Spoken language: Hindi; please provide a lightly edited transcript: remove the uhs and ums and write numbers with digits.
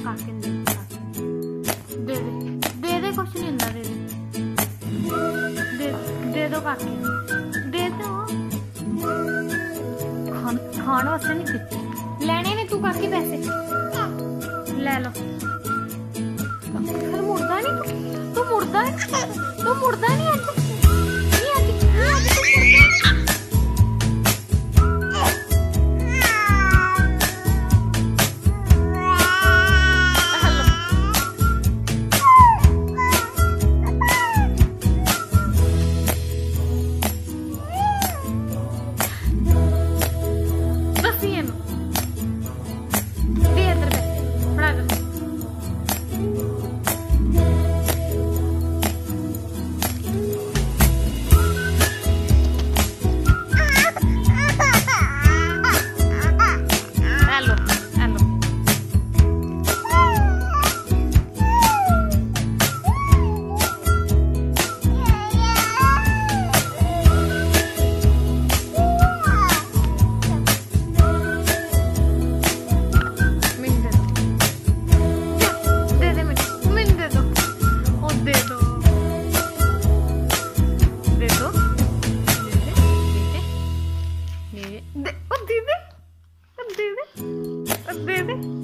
खा के दे दे दे कुछ नहीं होता। दे दो काके, दे दो। खाने वास्ते नहीं किते लेने ने तू काके पैसे ले लो। फिर मुड़दा नहीं तू मुड़दा नहीं अज दे दे